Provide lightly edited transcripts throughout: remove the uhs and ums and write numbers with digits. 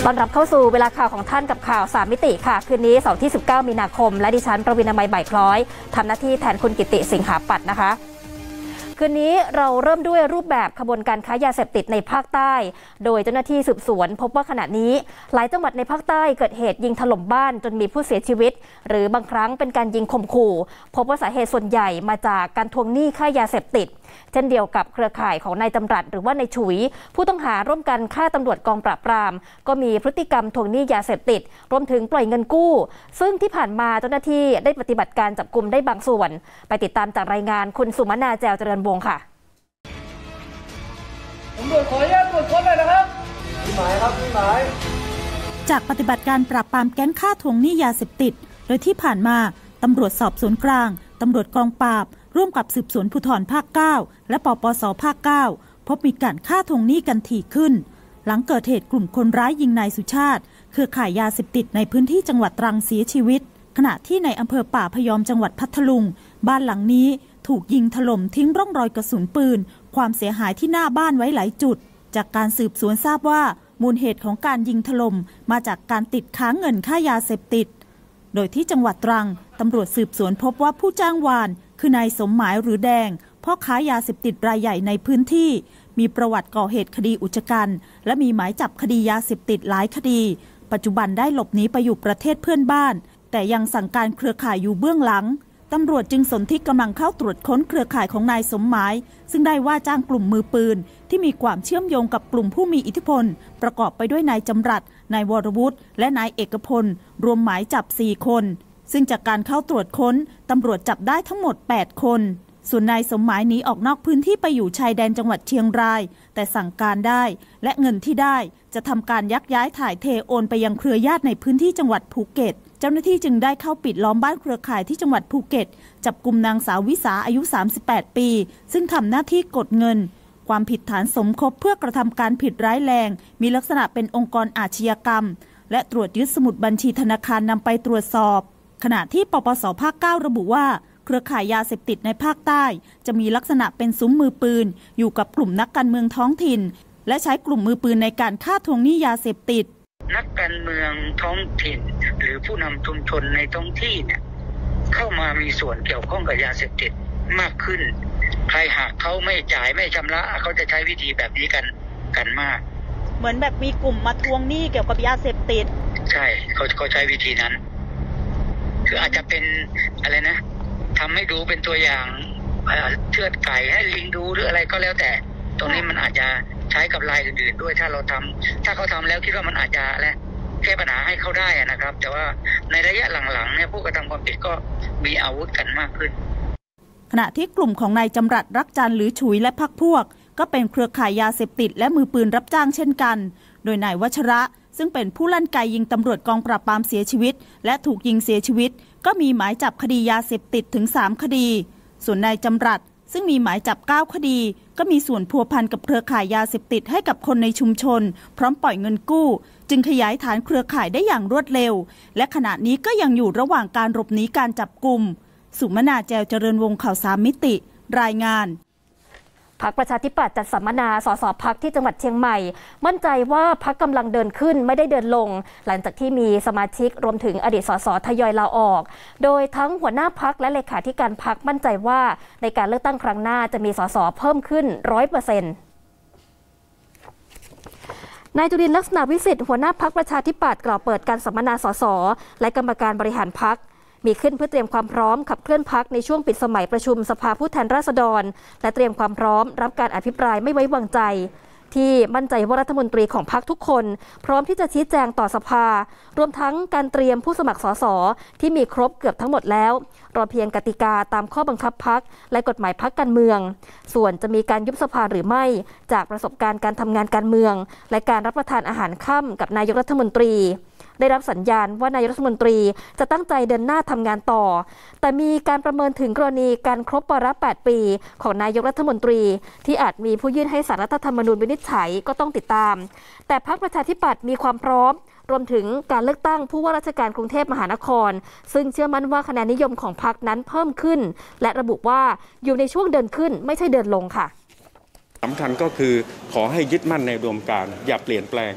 ต้อนรับเข้าสู่เวลาข่าวของท่านกับข่าว3มิติค่ะคืนนี้เสาร์ที่19มีนาคมและดิฉันประวินามัยบ่ายคล้อยทำหน้าที่แทนคุณกิติสิงหาปัตย์นะคะคืนนี้เราเริ่มด้วยรูปแบบขบวนการค้ายาเสพติดในภาคใต้โดยเจ้าหน้าที่สืบสวนพบว่าขณะนี้หลายจังหวัดในภาคใต้เกิดเหตุยิงถล่มบ้านจนมีผู้เสียชีวิตหรือบางครั้งเป็นการยิงข่มขู่พบว่าสาเหตุส่วนใหญ่มาจากการทวงหนี้ค่ายาเสพติดเช่นเดียวกับเครือข่ายของนายจำรัดหรือว่านายฉุยผู้ต้องหาร่วมกันฆ่าตำรวจกองปราบปรามก็มีพฤติกรรมทวงหนี้ยาเสพติดรวมถึงปล่อยเงินกู้ซึ่งที่ผ่านมาเจ้าหน้าที่ได้ปฏิบัติการจับกุมได้บางส่วนไปติดตามจากรายงานคุณสุมนาแจวเจริญวงศ์ค่ะตำรวจขออนุญาตตรวจค้นหน่อยนะครับหมายครับหมายจากปฏิบัติการปราบปรามแก๊งฆ่าทวงหนี้ยาเสพติดโดยที่ผ่านมาตำรวจสอบสวนกลางตำรวจกองปราบร่วมกับสืบสวนภูธรภาค 9 และปปส. ภาค 9 พบมีการฆ่าทวงหนี้กันถี่ขึ้นหลังเกิดเหตุกลุ่มคนร้ายยิงนายสุชาติเครือข่ายยาเสพติดในพื้นที่จังหวัดตรังเสียชีวิตขณะที่ในอำเภอป่าพยอมจังหวัดพัทลุงบ้านหลังนี้ถูกยิงถล่มทิ้งร่องรอยกระสุนปืนความเสียหายที่หน้าบ้านไว้หลายจุดจากการสืบสวนทราบว่ามูลเหตุของการยิงถล่มมาจากการติดค้างเงินค่ายาเสพติดโดยที่จังหวัดตรังตำรวจสืบสวนพบว่าผู้จ้างวานคือนายสมหมายหรือแดงพ่อค้ายาเสพติดรายใหญ่ในพื้นที่มีประวัติก่อเหตุคดีอุกชะกันและมีหมายจับคดียาเสพติดหลายคดีปัจจุบันได้หลบหนีไปอยู่ประเทศเพื่อนบ้านแต่ยังสั่งการเครือข่ายอยู่เบื้องหลังตำรวจจึงสนที่กำลังเข้าตรวจค้นเครือข่ายของนายสมหมายซึ่งได้ว่าจ้างกลุ่มมือปืนที่มีความเชื่อมโยงกับกลุ่มผู้มีอิทธิพลประกอบไปด้วยนายจำรัดนายวรวุฒิและนายเอกพลรวมหมายจับ4คนซึ่งจากการเข้าตรวจค้นตำรวจจับได้ทั้งหมด8คนส่วนนายสมหมายหนีออกนอกพื้นที่ไปอยู่ชายแดนจังหวัดเชียงรายแต่สั่งการได้และเงินที่ได้จะทำการยักย้ายถ่ายเทโอนไปยังเครือญาติในพื้นที่จังหวัดภูเก็ตเจ้าหน้าที่จึงได้เข้าปิดล้อมบ้านเครือข่ายที่จังหวัดภูเก็ตจับกุมนางสาววิสาอายุ38ปีซึ่งทำหน้าที่กดเงินความผิดฐานสมคบเพื่อกระทำการผิดร้ายแรงมีลักษณะเป็นองค์กรอาชญากรรมและตรวจยึดสมุดบัญชีธนาคารนำไปตรวจสอบขณะที่ปปส. ภาค 9 ระบุว่าเครือข่ายยาเสพติดในภาคใต้จะมีลักษณะเป็นซุ้มมือปืนอยู่กับกลุ่มนักการเมืองท้องถิ่นและใช้กลุ่มมือปืนในการฆ่าทวงหนี้ยาเสพติดนักการเมืองท้องถิ่นหรือผู้นำชุมชนในท้องที่เนี่ยเข้ามามีส่วนเกี่ยวข้องกับยาเสพติดมากขึ้นใครหากเขาไม่จ่ายไม่ชำระเขาจะใช้วิธีแบบนี้กันมากเหมือนแบบมีกลุ่มมาทวงหนี้เกี่ยวกับยาเสพติดใช่เขาใช้วิธีนั้นคืออาจจะเป็นอะไรนะทำให้ดูเป็นตัวอย่างเชือดไก่ให้ลิงดูหรืออะไรก็แล้วแต่ตรงนี้มันอาจจะใช้กับรายอื่นๆด้วยถ้าเขาทำแล้วคิดว่ามันอาจจะแก้ปัญหาให้เขาได้นะครับแต่ว่าในระยะหลังๆเนี่ยผู้กระทำความผิดก็มีอาวุธกันมากขึ้นขณะที่กลุ่มของนายจำรัดรักจันทร์หรือฉุยและพรรคพวกก็เป็นเครือข่ายยาเสพติดและมือปืนรับจ้างเช่นกันโดยนายวัชระซึ่งเป็นผู้ลั่นไกยิงตำรวจกองปราบปรามเสียชีวิตและถูกยิงเสียชีวิตก็มีหมายจับคดียาเสพติดถึง3คดีส่วนนายจำรัดซึ่งมีหมายจับ9คดีก็มีส่วนพัวพันกับเครือข่ายยาเสพติดให้กับคนในชุมชนพร้อมปล่อยเงินกู้จึงขยายฐานเครือข่ายได้อย่างรวดเร็วและขณะนี้ก็ยังอยู่ระหว่างการหลบหนีการจับกุมสุมนาแจวเจริญวงศ์ข่าว3มิติรายงานพรรคประชาธิปัตย์จัดสัมมนาสสพรรคที่จังหวัดเชียงใหม่มั่นใจว่าพรรคกำลังเดินขึ้นไม่ได้เดินลงหลังจากที่มีสมาชิกรวมถึงอดีตสสทยอยลาออกโดยทั้งหัวหน้าพรรคและเลขาธิการพรรคมั่นใจว่าในการเลือกตั้งครั้งหน้าจะมีสสเพิ่มขึ้น 100%นายจุรินทร์ลักษณะวิสิทธิ์หัวหน้าพรรคประชาธิปัตย์กล่าวเปิดการสัมมนาสสและกรรมการบริหารพรรคมีขึ้นเพื่อเตรียมความพร้อมขับเคลื่อนพรรคในช่วงปิดสมัยประชุมสภาผู้แทนราษฎรและเตรียมความพร้อมรับการอภิปรายไม่ไว้วางใจที่มั่นใจว่ารัฐมนตรีของพรรคทุกคนพร้อมที่จะชี้แจงต่อสภารวมทั้งการเตรียมผู้สมัครสสที่มีครบเกือบทั้งหมดแล้วรอเพียงกติกาตามข้อบังคับพรรคและกฎหมายพรรคการเมืองส่วนจะมีการยุบสภาหรือไม่จากประสบการณ์การทำงานการเมืองและการรับประทานอาหารค่ำกับนายกรัฐมนตรีได้รับสัญญาณว่านายกรัฐมนตรีจะตั้งใจเดินหน้าทำงานต่อแต่มีการประเมินถึงกรณีการครบวาระ8 ปีของนายกรัฐมนตรีที่อาจมีผู้ยื่นให้ศาลรัฐธรรมนูญวินิจฉัยก็ต้องติดตามแต่พรรคประชาธิปัตย์มีความพร้อมรวมถึงการเลือกตั้งผู้ว่าราชการกรุงเทพมหานครซึ่งเชื่อมั่นว่าคะแนนนิยมของพรรคนั้นเพิ่มขึ้นและระบุว่าอยู่ในช่วงเดินขึ้นไม่ใช่เดินลงค่ะสำคัญก็คือขอให้ยึดมั่นในอุดมการณ์อย่าเปลี่ยนแปลง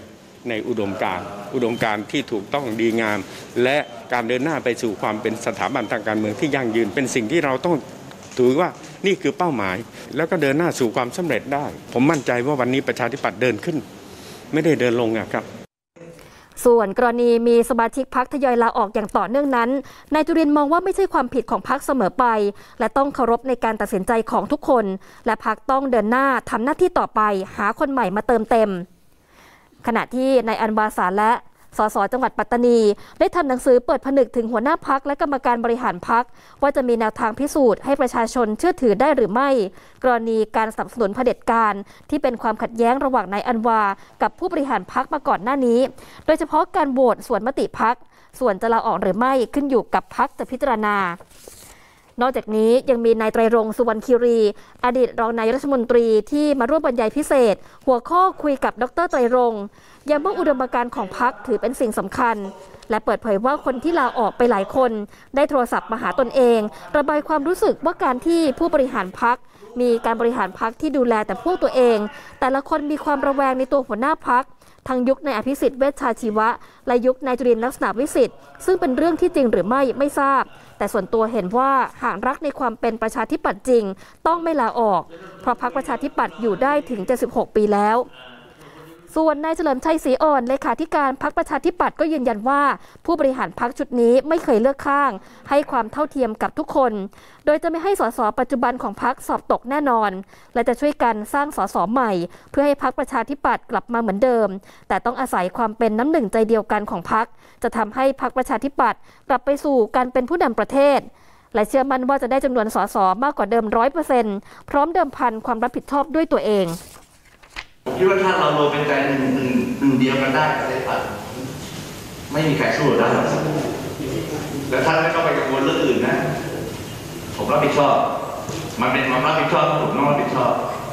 ในอุดมการณ์ที่ถูกต้องดีงามและการเดินหน้าไปสู่ความเป็นสถาบันทางการเมืองที่ยั่งยืนเป็นสิ่งที่เราต้องถือว่านี่คือเป้าหมายแล้วก็เดินหน้าสู่ความสำเร็จได้ผมมั่นใจว่าวันนี้ประชาธิปัตย์เดินขึ้นไม่ได้เดินลงครับส่วนกรณีมีสมาชิกพรรคทยอยลาออกอย่างต่อเนื่องนั้นนายจุรินทร์มองว่าไม่ใช่ความผิดของพรรคเสมอไปและต้องเคารพในการตัดสินใจของทุกคนและพรรคต้องเดินหน้าทำหน้าที่ต่อไปหาคนใหม่มาเติมเต็มขณะที่นายอันวาสาและสสจังหวัดปัตตานีได้ทำหนังสือเปิดผนึกถึงหัวหน้าพรรคและกรรมการบริหารพรรคว่าจะมีแนวทางพิสูจน์ให้ประชาชนเชื่อถือได้หรือไม่กรณีการสนับสนุนเผด็จการที่เป็นความขัดแย้งระหว่างนายอันวากับผู้บริหารพรรคมาก่อนหน้านี้โดยเฉพาะการโหวตสวนมติพรรคส่วนจะลาออกหรือไม่ขึ้นอยู่กับพรรคจะพิจารณานอกจากนี้ยังมีนายไตรรงค์สุวรรณคีรีอดีตรองนายกรัฐมนตรีที่มาร่วมบรรยายพิเศษหัวข้อคุยกับดร.ไตรรงค์ย้ำว่าอุดมการณ์ของพรรคถือเป็นสิ่งสำคัญและเปิดเผยว่าคนที่ลาออกไปหลายคนได้โทรศัพท์มาหาตนเองระบายความรู้สึกว่าการที่ผู้บริหารพรรคมีการบริหารพรรคที่ดูแลแต่พวกตัวเองแต่ละคนมีความระแวงในตัวหัวหน้าพรรคทั้งยุคนายอภิสิทธิ์เวชชาชีวะและยุคนายจุรินทร์ลักษณะวิสิทธิ์ซึ่งเป็นเรื่องที่จริงหรือไม่ทราบแต่ส่วนตัวเห็นว่าหากรักในความเป็นประชาธิปัตย์จริงต้องไม่ลาออกเพราะพรรคประชาธิปัตย์อยู่ได้ถึง76 ปีแล้วส่วนนายเฉลิมชัยศรีอ่อนเลขาธิการพรรคประชาธิปัตย์ก็ยืนยันว่าผู้บริหารพรรคชุดนี้ไม่เคยเลือกข้างให้ความเท่าเทียมกับทุกคนโดยจะไม่ให้สสปัจจุบันของพรรคสอบตกแน่นอนและจะช่วยกันสร้างสสใหม่เพื่อให้พรรคประชาธิปัตย์กลับมาเหมือนเดิมแต่ต้องอาศัยความเป็นน้ำหนึ่งใจเดียวกันของพรรคจะทำให้พรรคประชาธิปัตย์กลับไปสู่การเป็นผู้นำประเทศและเชื่อมั่นว่าจะได้จำนวนสสมากกว่าเดิม 100% พร้อมเดิมพันความรับผิดชอบด้วยตัวเองคิดว่าถ้าเรารวมเป็นใจหนึ่งเดียวกันได้ประเทศไทยไม่มีใครสู้ได้แต่ท่านไม่ต้องไปกังวลเรื่องอื่นนะผมรับผิดชอบมันเป็นความรับผิดชอบผมต้องรับผิดชอบ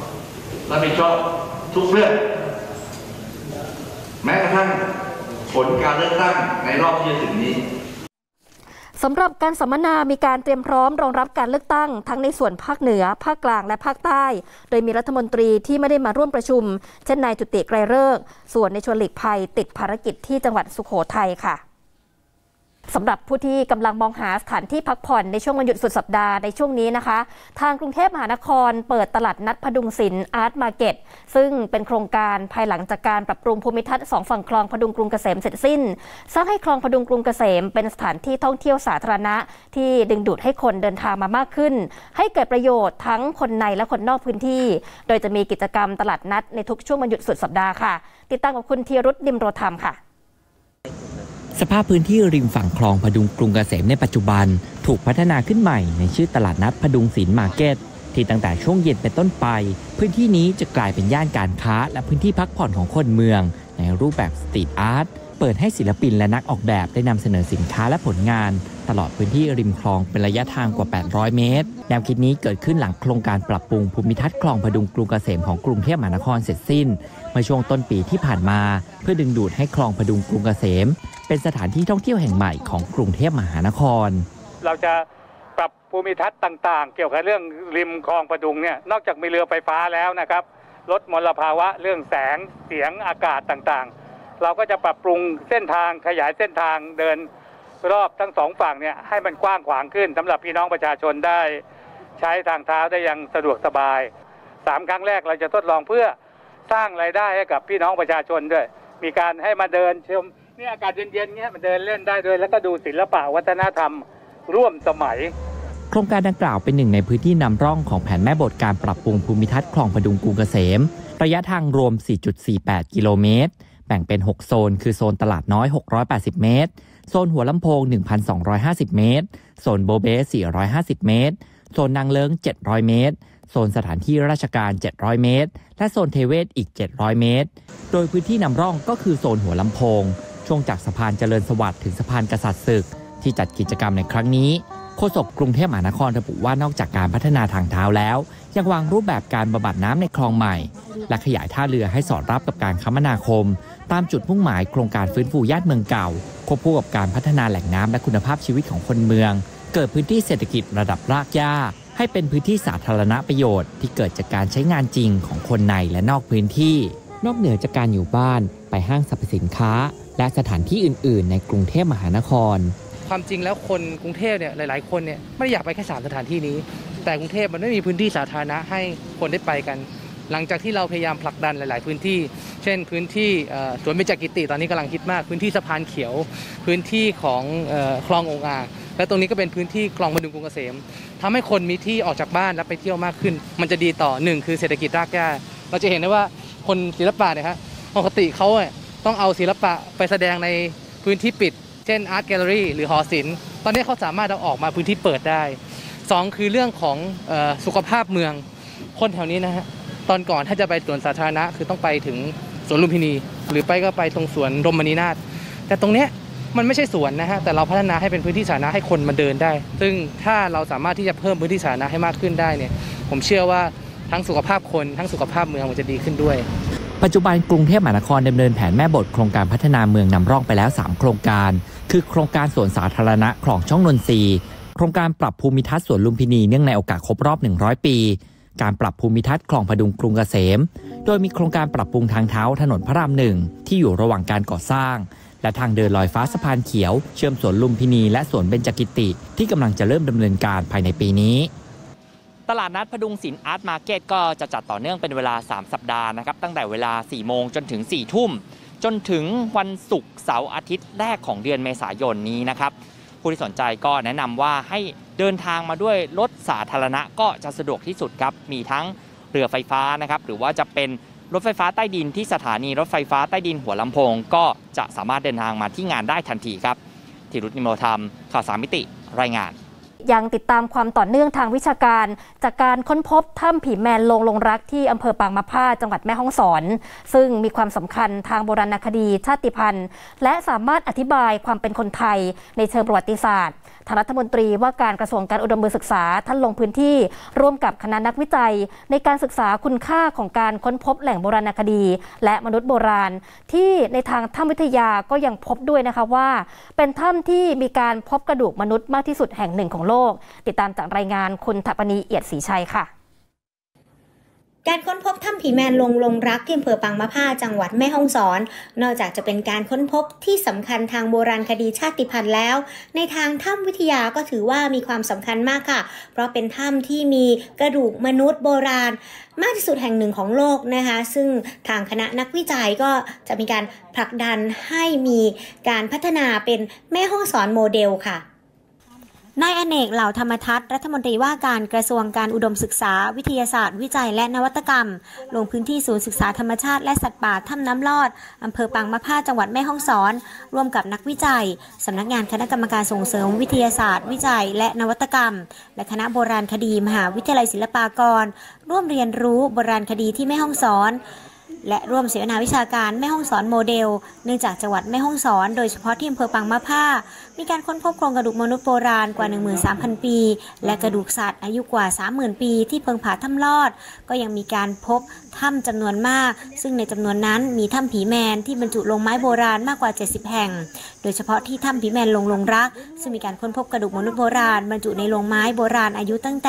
ทุกเรื่องแม้กระทั่งผลการเลือกตั้งในรอบที่จะถึงนี้สำหรับการสัมมนามีการเตรียมพร้อมรองรับการเลือกตั้งทั้งในส่วนภาคเหนือภาคกลางและภาคใต้โดยมีรัฐมนตรีที่ไม่ได้มาร่วมประชุมเช่นนายจุติไกรฤกษ์ส่วนในชวนหลีกภัยติดภารกิจที่จังหวัดสุโขทัยค่ะสำหรับผู้ที่กำลังมองหาสถานที่พักผ่อนในช่วงวันหยุดสุดสัปดาห์ในช่วงนี้นะคะทางกรุงเทพมหานครเปิดตลาดนัดพดุงศิลป์อาร์ตมาร์เก็ตซึ่งเป็นโครงการภายหลังจากการปรับปรุงภูมิทัศน์2ฝั่งคลองพดุงกรุงเกษมเสร็จสิ้นสร้างให้คลองพดุงกรุงเกษมเป็นสถานที่ท่องเที่ยวสาธารณะที่ดึงดูดให้คนเดินทางมามากขึ้นให้เกิดประโยชน์ทั้งคนในและคนนอกพื้นที่โดยจะมีกิจกรรมตลาดนัดในทุกช่วงวันหยุดสุดสัปดาห์ค่ะติดตามกับคุณธีรุตนิมโรธรรมค่ะสภาพพื้นที่ริมฝั่งคลองพดุงกรุงเกษมในปัจจุบันถูกพัฒนาขึ้นใหม่ในชื่อตลาดนัดพดุงศิลป์มาร์เก็ตที่ตั้งแต่ช่วงเย็นเป็นต้นไปพื้นที่นี้จะกลายเป็นย่านการค้าและพื้นที่พักผ่อนของคนเมืองในรูปแบบสตรีทอาร์ตเปิดให้ศิลปินและนักออกแบบได้นำเสนอสินค้าและผลงานตลอดพื้นที่ริมคลองเป็นระยะทางกว่า800 เมตรแนวคิดนี้เกิดขึ้นหลังโครงการปรับปรุงภูมิทัศน์คลองพดุงกรุงเกษมของกรุงเทพมหานครเสร็จสิ้นเมื่อช่วงต้นปีที่ผ่านมาเพื่อดึงดูดให้คลองพดุงกรุงเกษมเป็นสถานที่ท่องเที่ยวแห่งใหม่ของกรุงเทพมหานครเราจะปรับภูมิทัศน์ต่างๆเกี่ยวกับเรื่องริมคลองพดุงเนี่ยนอกจากมีเรือไฟฟ้าแล้วนะครับลดมลภาวะเรื่องแสงเสียงอากาศต่างๆเราก็จะปรับปรุงเส้นทางขยายเส้นทางเดินรอบทั้งสองฝั่งเนี่ยให้มันกว้างขวางขึ้นสำหรับพี่น้องประชาชนได้ใช้ทางเท้าได้อย่างสะดวกสบาย3ครั้งแรกเราจะทดลองเพื่อสร้างรายได้ให้กับพี่น้องประชาชนด้วยมีการให้มาเดินชมนี่อากาศเย็นๆเงี้ยมันเดินเล่นได้ด้วยแล้วก็ดูศิลปะวัฒนธรรมร่วมสมัยโครงการดังกล่าวเป็นหนึ่งในพื้นที่นำร่องของแผนแม่บทการปรับปรุงภูมิทัศน์คลองพดุงกรุงเกษมระยะทางรวม 4.48 กิโลเมตรแบ่งเป็น6โซนคือโซนตลาดน้อย680เมตรโซนหัวลำโพง 1,250 เมตรโซนโบเบ้450เมตรโซนนางเลิ้ง700เมตรโซนสถานที่ราชการ700เมตรและโซนเทเวศอีก700เมตรโดยพื้นที่นำร่องก็คือโซนหัวลำโพงช่วงจากสะพานเจริญสวัสดิ์ถึงสะพานกษัตริย์ศึกที่จัดกิจกรรมในครั้งนี้โฆษกกรุงเทพมหานครระบุว่านอกจากการพัฒนาทางเท้าแล้วยังวางรูปแบบการบำบัดน้ำในคลองใหม่และขยายท่าเรือให้สอดรับกับการคมนาคมตามจุดมุ่งหมายโครงการฟื้นฟูย่านเมืองเก่าควบคู่กับการพัฒนาแหล่งน้ำและคุณภาพชีวิตของคนเมืองเกิดพื้นที่เศรษฐกิจระดับรากหญ้าให้เป็นพื้นที่สาธารณประโยชน์ที่เกิดจากการใช้งานจริงของคนในและนอกพื้นที่นอกเหนือจากการอยู่บ้านไปห้างสรรพสินค้าและสถานที่อื่นๆในกรุงเทพมหานครความจริงแล้วคนกรุงเทพเนี่ยหลายๆคนเนี่ยไม่ได้อยากไปแค่3สถานที่นี้แต่กรุงเทพมันไม่มีพื้นที่สาธารณะให้คนได้ไปกันหลังจากที่เราพยายามผลักดันหลายๆพื้นที่เช่นพื้นที่สวนเบญจกิติตอนนี้กำลังฮิตมากพื้นที่สะพานเขียวพื้นที่ของคลององอ่างและตรงนี้ก็เป็นพื้นที่คลองพดุงกรุงเกษมทำให้คนมีที่ออกจากบ้านและไปเที่ยวมากขึ้นมันจะดีต่อ1คือเศรษฐกิจรากหญ้าเราจะเห็นได้ว่าคนศิลปะเนี่ยครับปกติเขาต้องเอาศิลปะไปแสดงในพื้นที่ปิดเช่นอาร์ตแกลเลอรี่หรือหอศิลป์ตอนนี้เขาสามารถเอาออกมาพื้นที่เปิดได้2คือเรื่องของสุขภาพเมืองคนแถวนี้นะฮะตอนก่อนถ้าจะไปสวนสาธารณะคือต้องไปถึงสวนลุมพินีหรือไปก็ไปตรงสวนรมณีนาถแต่ตรงเนี้ยมันไม่ใช่สวนนะฮะแต่เราพัฒนาให้เป็นพื้นที่สาธารณะให้คนมาเดินได้ซึ่งถ้าเราสามารถที่จะเพิ่มพื้นที่สาธารณะให้มากขึ้นได้เนี่ยผมเชื่อว่าทั้งสุขภาพคนทั้งสุขภาพเมืองมันจะดีขึ้นด้วยปัจจุบันกรุงเทพมหานครดำเนินแผนแม่บทโครงการพัฒนาเมืองนำร่องไปแล้ว3โครงการคือโครงการสวนสาธารณะคลองช่องนนทรีย์โครงการปรับภูมิทัศน์สวนลุมพินีเนื่องในโอกาสครบรอบ100ปีการปรับภูมิทัศน์คลองพดุงกรุงเกษมโดยมีโครงการปรับปรุงทางเท้าถนนพระราม1ที่อยู่ระหว่างการก่อสร้างและทางเดินลอยฟ้าสะพานเขียวเชื่อมสวนลุมพินีและสวนเบญจกิติที่กำลังจะเริ่มดำเนินการภายในปีนี้ตลาดนัดพดุงศิลป์อาร์ตมาร์เก็ตก็จะจัดต่อเนื่องเป็นเวลา3สัปดาห์นะครับตั้งแต่เวลา 4 โมงจนถึง 4 ทุ่มจนถึงวันศุกร์เสาร์อาทิตย์แรกของเดือนเมษายนนี้นะครับผู้ที่สนใจก็แนะนำว่าให้เดินทางมาด้วยรถสาธารณะก็จะสะดวกที่สุดครับมีทั้งเรือไฟฟ้านะครับหรือว่าจะเป็นรถไฟฟ้าใต้ดินที่สถานีรถไฟฟ้าใต้ดินหัวลำโพงก็จะสามารถเดินทางมาที่งานได้ทันทีครับธีรุต นิโมธรรมข่าว3 มิติรายงานยังติดตามความต่อเนื่องทางวิชาการจากการค้นพบถ้ำผีแมนลงรักที่อำเภอปางมะผ้าจังหวัดแม่ฮ่องสอนซึ่งมีความสำคัญทางโบราณคดีชาติพันธุ์และสามารถอธิบายความเป็นคนไทยในเชิงประวัติศาสตร์ทางรัฐมนตรีว่าการกระทรวงการอุดมศึกษาท่านลงพื้นที่ร่วมกับคณะนักวิจัยในการศึกษาคุณค่าของการค้นพบแหล่งโบราณคดีและมนุษย์โบราณที่ในทางถ้ำวิทยาก็ยังพบด้วยนะคะว่าเป็นถ้ำที่มีการพบกระดูกมนุษย์มากที่สุดแห่งหนึ่งของโลกติดตามจากรายงานคุณถัปนีเอียดศรีชัยค่ะการค้นพบถ้ำผีแมนลงรักที่อำเภอปางมะผ้าจังหวัดแม่ฮ่องสอนนอกจากจะเป็นการค้นพบที่สำคัญทางโบราณคดีชาติพันธุ์แล้วในทางถ้ำวิทยาก็ถือว่ามีความสำคัญมากค่ะเพราะเป็นถ้ำที่มีกระดูกมนุษย์โบราณมากที่สุดแห่งหนึ่งของโลกนะคะซึ่งทางคณะนักวิจัยก็จะมีการผลักดันให้มีการพัฒนาเป็นแม่ฮ่องสอนโมเดลค่ะนายอเนกเหล่าธรรมทัศน์รัฐมนตรีว่าการกระทรวงการอุดมศึกษาวิทยาศาสตร์วิจัยและนวัตกรรมลงพื้นที่ศูนย์ศึกษาธรรมชาติและสัตว์ป่าถ้ำน้ำลอดอำเภอปางมะผ้าจังหวัดแม่ฮ่องสอนร่วมกับนักวิจัยสำนักงานคณะกรรมการส่งเสริมวิทยาศาสตร์วิจัยและนวัตกรรมและคณะโบราณคดีมหาวิทยาลัยศิลปากรร่วมเรียนรู้โบราณคดีที่แม่ฮ่องสอนและร่วมเสวนาวิชาการแม่ฮ่องสอนโมเดลเนื่องจากจังหวัดแม่ฮ่องสอนโดยเฉพาะที่อำเภอปางมะผ้ามีการค้นพบโครงกระดูกมนุษย์โบราณกว่า 13,000 ปีและกระดูกสัตว์อายุกว่า 30,000 ปีที่เพิงผาถ้ำลอดก็ยังมีการพบถ้ำจำนวนมากซึ่งในจำนวนนั้นมีถ้ำผีแมนที่บรรจุลงไม้โบราณมากกว่า70แห่งโดยเฉพาะที่ถ้ำผีแมนลงรักซึ่งมีการค้นพบกระดูกมนุษย์โบราณบรรจุในโลงไม้โบราณอายุตั้งแต่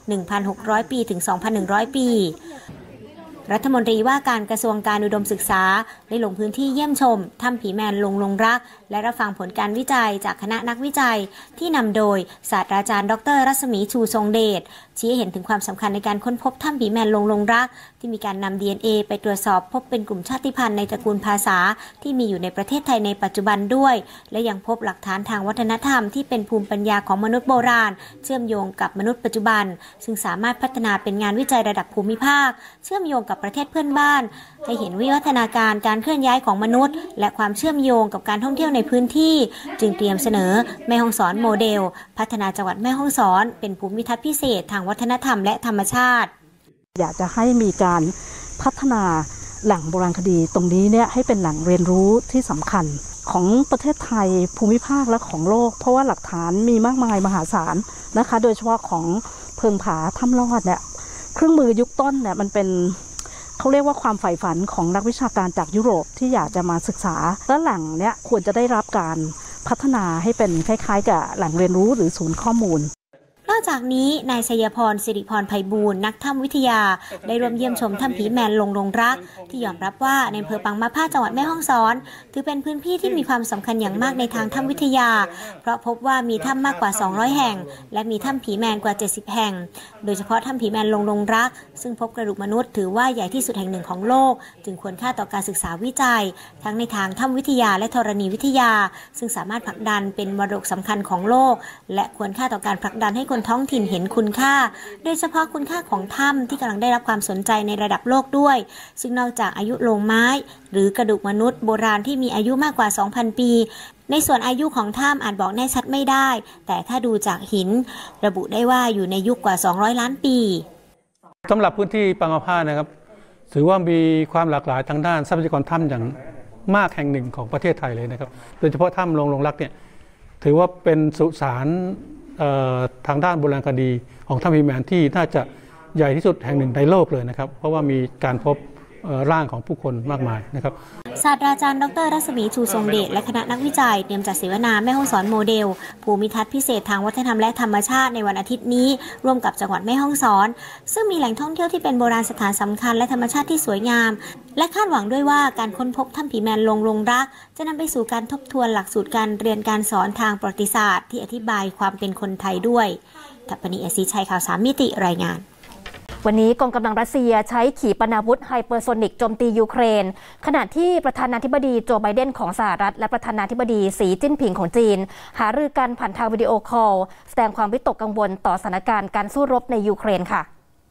1,600 ปีถึง 2,100 ปีรัฐมนตรีว่าการกระทรวงการอุดมศึกษาได้ลงพื้นที่เยี่ยมชมถ้ำผีแมนลงรักและรับฟังผลการวิจัยจากคณะนักวิจัยที่นำโดยศาสตราจารย์ดร.รัศมีชูทรงเดชชี้ให้เห็นถึงความสำคัญในการค้นพบถ้ำผีแมนลงรักที่มีการนำ DNA ไปตรวจสอบพบเป็นกลุ่มชาติพันธุ์ในตระกูลภาษาที่มีอยู่ในประเทศไทยในปัจจุบันด้วยและยังพบหลักฐานทางวัฒนธรรมที่เป็นภูมิปัญญาของมนุษย์โบราณเชื่อมโยงกับมนุษย์ปัจจุบันซึ่งสามารถพัฒนาเป็นงานวิจัยระดับภูมิภาคเชื่อมโยงกับประเทศเพื่อนบ้านให้เห็นวิวัฒนาการการเคลื่อนย้ายของมนุษย์และความเชื่อมโยงกับการท่องเที่ยวในพื้นที่จึงเตรียมเสนอแม่ฮ่องสอนโมเดลพัฒนาจังหวัดแม่ฮ่องสอนเป็นภูมิทัศน์พิเศษทางวัฒนธรรมและธรรมชาติอยากจะให้มีการพัฒนาแหล่งโบราณคดีตรงนี้เนี่ยให้เป็นแหล่งเรียนรู้ที่สำคัญของประเทศไทยภูมิภาคและของโลกเพราะว่าหลักฐานมีมากมายมหาศาลนะคะโดยเฉพาะของเพิงผาถ้ำลอดเนี่ยเครื่องมือยุคต้นเนี่ยมันเป็นเขาเรียกว่าความใฝ่ฝันของนักวิชาการจากยุโรปที่อยากจะมาศึกษาและแหล่งเนี้ยควรจะได้รับการพัฒนาให้เป็นคล้ายๆกับแหล่งเรียนรู้หรือศูนย์ข้อมูลนอกจากนี้นายชัยพรสิริพรไพบูลย์นักถ้ำวิทยาได้ร่วมเยี่ยมชมถ้ำผีแมนลงรักที่ยอมรับว่าในอำเภอปังมะผ้าจังหวัดแม่ฮ่องสอนถือเป็นพื้นที่ที่มีความสำคัญอย่างมากในทางถ้ำวิทยาเพราะพบว่ามีถ้ำมากกว่า200แห่งและมีถ้ำผีแมนกว่า70แห่งโดยเฉพาะถ้ำผีแมนลงรักซึ่งพบกระดูกมนุษย์ถือว่าใหญ่ที่สุดแห่งหนึ่งของโลกจึงควรค่าต่อการศึกษาวิจัยทั้งในทางถ้ำวิทยาและธรณีวิทยาซึ่งสามารถผลักดันเป็นมรดกสำคัญของโลกและควรค่าต่อการผลักดันให้คนท้องถิ่นเห็นคุณค่าโดยเฉพาะคุณค่าของถ้ำที่กำลังได้รับความสนใจในระดับโลกด้วยซึ่งนอกจากอายุโลงไม้หรือกระดูกมนุษย์โบราณที่มีอายุมากกว่า 2,000 ปีในส่วนอายุของถ้ำอาจบอกแน่ชัดไม่ได้แต่ถ้าดูจากหินระบุได้ว่าอยู่ในยุคกว่า200ล้านปีสำหรับพื้นที่ปังมะผ้านะครับถือว่ามีความหลากหลายทางด้านทรัพยากรถ้ำอย่างมากแห่งหนึ่งของประเทศไทยเลยนะครับโดยเฉพาะถ้ำลงรักเนี่ยถือว่าเป็นสุสานทางด้านโบราณคดีของถ้ำผีแมนที่น่าจะใหญ่ที่สุดแห่งหนึ่งในโลกเลยนะครับเพราะว่ามีการพบร่างของผู้คนมากมายนะครับศาสตราจารย์ดร.รัศมีชูทรงเดชและคณะนักวิจัยเตรียมจัดเสวนาแม่ฮ่องสอนโมเดลภูมิทัศน์พิเศษทางวัฒนธรรมและธรรมชาติในวันอาทิตย์นี้ร่วมกับจังหวัดแม่ฮ่องสอนซึ่งมีแหล่งท่องเที่ยวที่เป็นโบราณสถานสำคัญและธรรมชาติที่สวยงามและคาดหวังด้วยว่าการค้นพบถ้ำผีแมนลงรักจะนำไปสู่การทบทวนหลักสูตรการเรียนการสอนทางประวัติศาสตร์ที่อธิบายความเป็นคนไทยด้วยทัพพณีเอซีชัยข่าว3มิติรายงานวันนี้กองกำลังรัสเซียใช้ขีปนาวุธไฮเปอร์โซนิกโจมตียูเครนขณะที่ประธานาธิบดีโจไบเดนของสหรัฐและประธานาธิบดีสีจิ้นผิงของจีนหารือกันผ่านทางวิดีโอคอลแสดงความวิตกกังวลต่อสถานการณ์การสู้รบในยูเครนค่ะ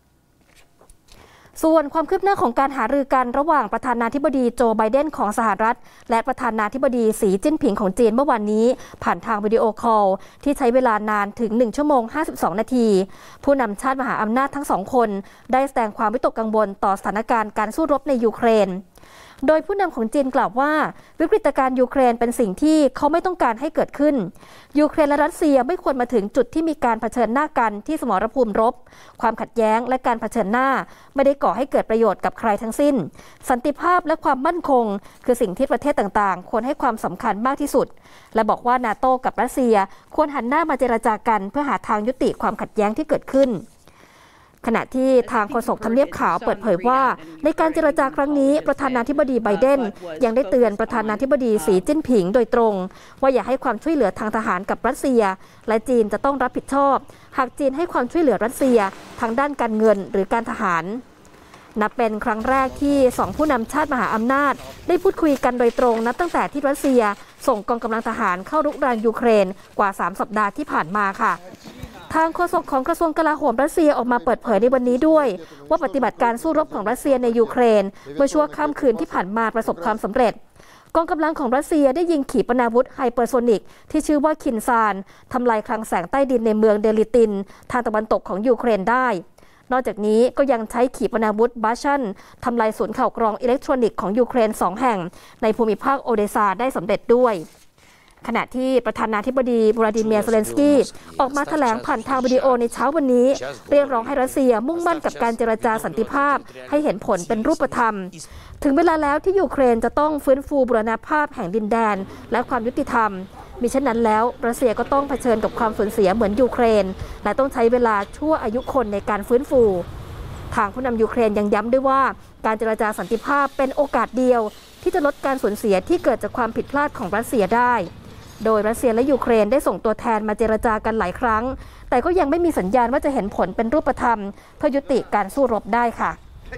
ส่วนความคืบหน้าของการหารือกันระหว่างประธานาธิบดีโจไบเดนของสหรัฐและประธานาธิบดีสีจิ้นผิงของจีนเมื่อวานนี้ผ่านทางวิดีโอคอลที่ใช้เวลานานถึง1ชั่วโมง52นาทีผู้นำชาติมหาอำนาจทั้งสองคนได้แสดงความวิตกกังวลต่อสถานการณ์การสู้รบในยูเครนโดยผู้นำของจีนกล่าวว่าวิกฤตการณ์ยูเครนเป็นสิ่งที่เขาไม่ต้องการให้เกิดขึ้นยูเครนและรัสเซียไม่ควรมาถึงจุดที่มีการเผชิญหน้ากันที่สมรภูมิรบความขัดแย้งและการเผชิญหน้าไม่ได้ก่อให้เกิดประโยชน์กับใครทั้งสิ้นสันติภาพและความมั่นคงคือสิ่งที่ประเทศต่างๆควรให้ความสำคัญมากที่สุดและบอกว่านาโต้กับรัสเซียควรหันหน้ามาเจรจากันเพื่อหาทางยุติความขัดแย้งที่เกิดขึ้นขณะที่ทางโฆษกทำเนียบขาวเปิดเผยว่าในการเจรจาครั้งนี้ประธานาธิบดีไบเดนยังได้เตือนประธานาธิบดีสีจิ้นผิงโดยตรงว่าอย่าให้ความช่วยเหลือทางทหารกับรัสเซียและจีนจะต้องรับผิดชอบหากจีนให้ความช่วยเหลือรัสเซียทางด้านการเงินหรือการทหารนับเป็นครั้งแรกที่2ผู้นำชาติมหาอำนาจได้พูดคุยกันโดยตรงนับตั้งแต่ที่รัสเซียส่งกองกำลังทหารเข้ารุกรานยูเครนกว่า3สัปดาห์ที่ผ่านมาค่ะทางโฆษกของกระทรวงกลาโหมรัสเซียออกมาเปิดเผยในวันนี้ด้วยว่าปฏิบัติการสู้รบของรัสเซียในยูเครนเมื่อชั่วค่ำคืนที่ผ่านมาประสบความสำเร็จกองกำลังของรัสเซียได้ยิงขีปนาวุธไฮเปอร์โซนิกที่ชื่อว่าคินซานทำลายคลังแสงใต้ดินในเมืองเดลิตินทางตะวันตกของยูเครนได้นอกจากนี้ก็ยังใช้ขีปนาวุธบาชันทำลายศูนย์ข่าวกรองอิเล็กทรอนิกส์ของยูเครน2แห่งในภูมิภาคโอเดซาได้สำเร็จด้วยขณะที่ประธานาธิบดีวลาดิเมียร์ เซเลนสกี้ออกมาแถลงผ่านทางวิดีโอในเช้าวันนี้เรียกร้องให้รัสเซียมุ่งมั่นกับการเจรจาสันติภาพให้เห็นผลเป็นรูปธรรมถึงเวลาแล้วที่ยูเครนจะต้องฟื้นฟูบูรณภาพแห่งดินแดนและความยุติธรรมมิฉะนั้นแล้วรัสเซียก็ต้องเผชิญกับความสูญเสียเหมือนยูเครนและต้องใช้เวลาชั่วอายุคนในการฟื้นฟูทางผู้นำยูเครนยังย้ำด้วยว่าการเจรจาสันติภาพเป็นโอกาสเดียวที่จะลดการสูญเสียที่เกิดจากความผิดพลาดของรัสเซียได้โดยรัสเซียและยูเครนได้ส่งตัวแทนมาเจรจากันหลายครั้งแต่ก็ยังไม่มีสัญญาณว่าจะเห็นผลเป็นรูปธรรมเพื่อยุติการสู้รบได้ค่ะ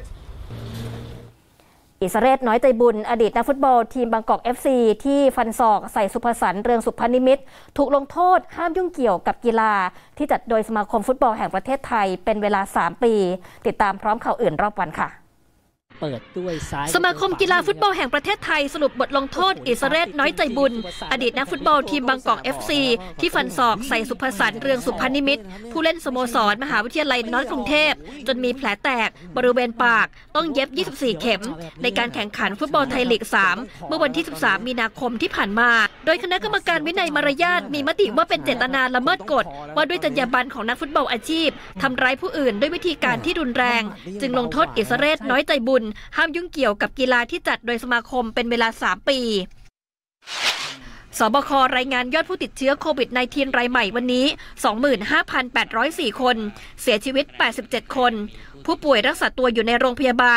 อิสเรศน้อยใจบุญอดีตนักฟุตบอลทีมบางกอก FC ที่ฟันศอกใส่สุภสันต์เรืองสุพนิมิตรถูกลงโทษห้ามยุ่งเกี่ยวกับกีฬาที่จัดโดยสมาคมฟุตบอลแห่งประเทศไทยเป็นเวลา3ปีติดตามพร้อมข่าวอื่นรอบวันค่ะสมาคมกีฬาฟุตบอลแห่งประเทศไทยสรุปบทลงโทษอิสเรศน้อยใจบุญอดีตนักฟุตบอลทีมบางกอก FC ที่ฟันศอกใส่สุภสันต์เรืองสุพนิมิตรผู้เล่นสโมสรมหาวิทยาลัยนอร์ทกรุงเทพจนมีแผลแตกบริเวณปากต้องเย็บ24เข็มในการแข่งขันฟุตบอลไทยลีก3เมื่อวันที่13มีนาคมที่ผ่านมาโดยคณะกรรมการวินัยมารยาทมีมติว่าเป็นเจตนาละเมิดกฎว่าด้วยจรรยาบรรณของนักฟุตบอลอาชีพทำร้ายผู้อื่นด้วยวิธีการที่รุนแรงจึงลงโทษอิสเรศน้อยใจบุญห้ามยุ่งเกี่ยวกับกีฬาที่จัดโดยสมาคมเป็นเวลา3ปีสบครายงานยอดผู้ติดเชื้อโควิด -19 รายใหม่วันนี้ 25,804 คนเสียชีวิต87 คนผู้ป่วยรักษาตัวอยู่ในโรงพยาบาล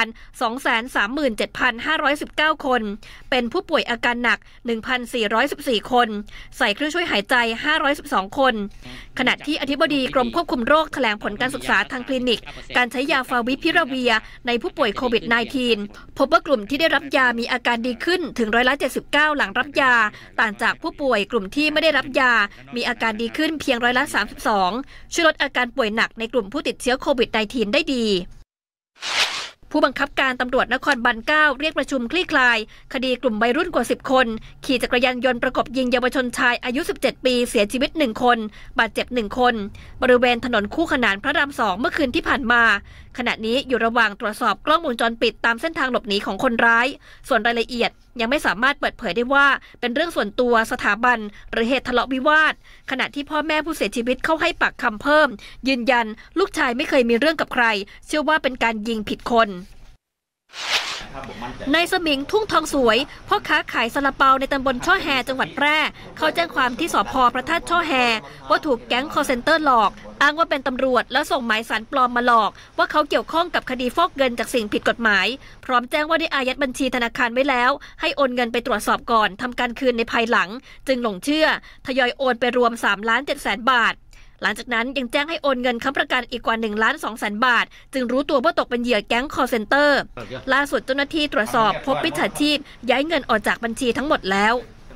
237,519 คนเป็นผู้ป่วยอาการหนัก 1,414 คนใส่เครื่องช่วยหายใจ512คนขณะที่อธิบดีกรมควบคุมโรคแถลงผลการศึกษาทางคลินิกการใช้ยาฟาวิพิราเวียในผู้ป่วยโควิด -19 พบว่ากลุ่มที่ได้รับยามีอาการดีขึ้นถึง79%หลังรับยาต่างจากผู้ป่วยกลุ่มที่ไม่ได้รับยามีอาการดีขึ้นเพียง32%ช่วยลดอาการป่วยหนักในกลุ่มผู้ติดเชื้อโควิด -19 ได้ดีผู้บังคับการตำรวจนครบาล 9 เรียกประชุมคลี่คลายคดีกลุ่มวัยรุ่นกว่า10 คนขี่จักรยานยนต์ประกบยิงเยาวชนชายอายุ17 ปีเสียชีวิต1 คนบาดเจ็บ1 คนบริเวณถนนคู่ขนานพระราม 2 เมื่อคืนที่ผ่านมาขณะนี้อยู่ระหว่างตรวจสอบกล้องวงจรปิดตามเส้นทางหลบหนีของคนร้ายส่วนรายละเอียดยังไม่สามารถเปิดเผยได้ว่าเป็นเรื่องส่วนตัวสถาบันหรือเหตุทะเลาะวิวาทขณะที่พ่อแม่ผู้เสียชีวิตเข้าให้ปากคำเพิ่มยืนยันลูกชายไม่เคยมีเรื่องกับใครเชื่อว่าเป็นการยิงผิดคนนายสมิงทุ่งทองสวยพ่อค้าขายซาลาเปาในตำบลช่อแฮจังหวัดแพร่เขาแจ้งความที่สภ.พระธาตุช่อแฮว่าถูกแก๊งคอลเซ็นเตอร์หลอกอ้างว่าเป็นตำรวจแล้วส่งหมายสารปลอมมาหลอกว่าเขาเกี่ยวข้องกับคดีฟอกเงินจากสิ่งผิดกฎหมายพร้อมแจ้งว่าได้อายัดบัญชีธนาคารไว้แล้วให้โอนเงินไปตรวจสอบก่อนทำการคืนในภายหลังจึงหลงเชื่อทยอยโอนไปรวม 3,700,000 บาทหลังจากนั้นยังแจ้งให้โอนเงินค้ำประกันอีกกว่า 1,200,000 บาทจึงรู้ตัวว่าตกเป็นเหยื่อแก๊งคอลเซ็นเตอร์ล่าสุดเจ้าหน้าที่ตรวจสอบพบมิจฉาชีพย้ายเงินออกจากบัญชีทั้งหมดแล้ว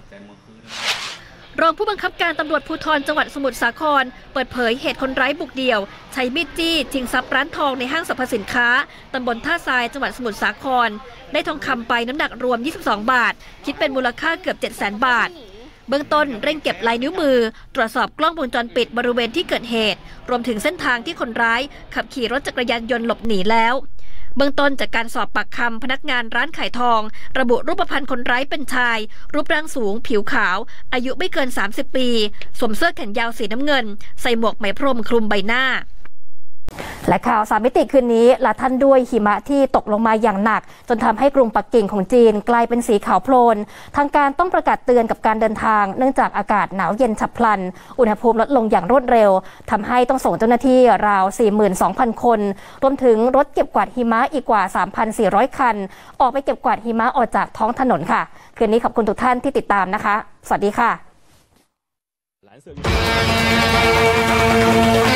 รองผู้บังคับการตำรวจภูธรจังหวัดสมุทรสาครเปิดเผยเหตุคนร้ายบุกเดี่ยวใช้มีดจี้ชิงทรัพย์ร้านทองในห้างสรรพสินค้าตำบลท่าทรายจังหวัดสมุทรสาครได้ทองคำไปน้ำหนักรวม22 บาทคิดเป็นมูลค่าเกือบ 700,000 บาทเบื้องต้นเร่งเก็บลายนิ้วมือตรวจสอบกล้องวงจรปิดบริเวณที่เกิดเหตุรวมถึงเส้นทางที่คนร้ายขับขี่รถจักรยานยนต์หลบหนีแล้วเบื้องต้นจากการสอบปากคำพนักงานร้านขายทองระบุรูปพรรณคนร้ายเป็นชายรูปร่างสูงผิวขาวอายุไม่เกิน30 ปีสวมเสื้อแขนยาวสีน้ำเงินใส่หมวกไหมพรมคลุมใบหน้าและข่าว3 มิติคืนนี้ละท่านด้วยหิมะที่ตกลงมาอย่างหนักจนทำให้กรุงปักกิ่งของจีนกลายเป็นสีขาวโพลนทางการต้องประกาศเตือนกับการเดินทางเนื่องจากอากาศหนาวเย็นฉับพลันอุณหภูมิลดลงอย่างรวดเร็วทำให้ต้องส่งเจ้าหน้าที่ราว 42,000 คนรวมถึงรถเก็บกวาดหิมะอีกกว่า 3,400 คันออกไปเก็บกวาดหิมะออกจากท้องถนนค่ะคืนนี้ขอบคุณทุกท่านที่ติดตามนะคะสวัสดีค่ะ